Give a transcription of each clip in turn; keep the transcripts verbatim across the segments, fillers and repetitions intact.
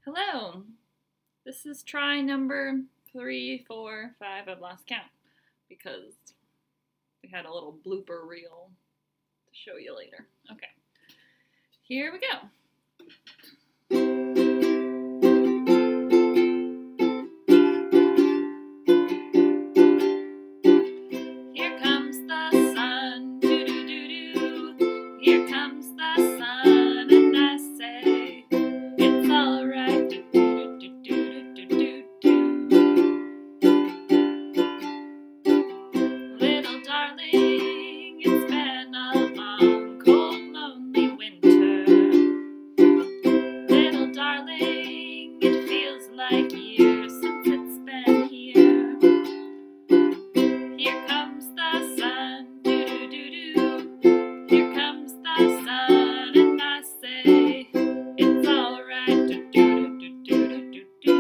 Hello, this is try number three, four, five, I've lost count because we had a little blooper reel to show you later. Okay, here we go. Here comes the sun, doo-doo-doo-doo. Here comes the sun, and I say, it's alright, do-do-do-do-do-do-do. Little darling, it's been a long, cold, lonely winter. Little darling, it feels like years since it's been here. Here comes the sun, doo-doo-doo-doo. Here comes the sun, and I say, it's alright, do-do-do-do-do-do.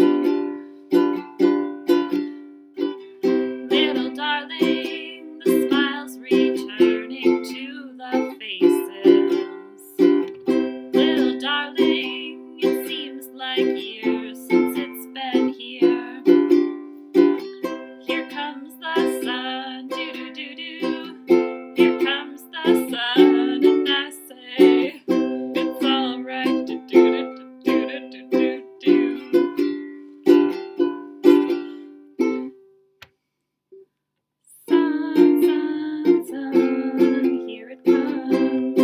Little darling, the smile's returning to the faces. Little darling, it seems like years since it's been here. Here comes the sun, doo-doo-doo-doo. Here comes the sun, and I say, it's alright, do-do-do-do-do-do-do. Sun, sun, sun, here it comes.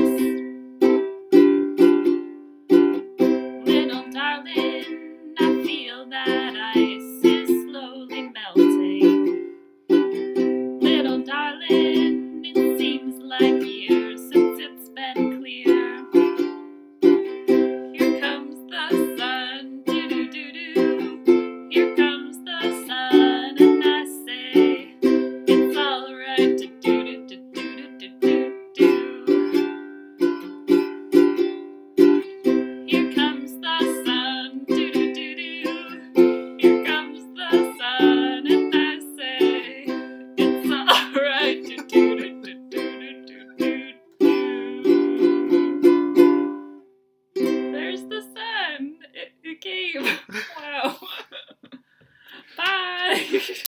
Little darling, I feel that ice is slowly melting. Little darling, it seems like years since it's been clear. Here comes the sun, doo-doo-doo-doo. Here comes the sun, and I say, it's alright, do-do-do-do-do-do-do. Here comes the sun, doo-doo-doo-doo. Here comes the sun, and I say, it's alright, do-do-do-do-do-do-do. There's the sun. It, it came.